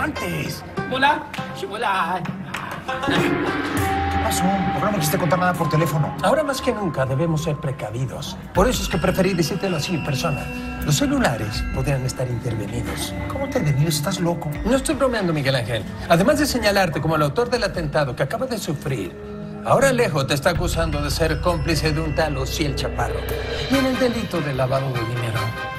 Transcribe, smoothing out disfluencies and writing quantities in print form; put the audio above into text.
antes. Hola. Hola. ¿Qué pasó? ¿Por qué no me quisiste contar nada por teléfono? Ahora más que nunca debemos ser precavidos. Por eso es que preferí decírtelo así en persona. Los celulares podrían estar intervenidos. ¿Cómo intervenir? ¿Estás loco? No estoy bromeando, Miguel Ángel. Además de señalarte como el autor del atentado que acaba de sufrir, ahora Alejo te está acusando de ser cómplice de un tal Ociel Chaparro y en el delito de lavado de dinero.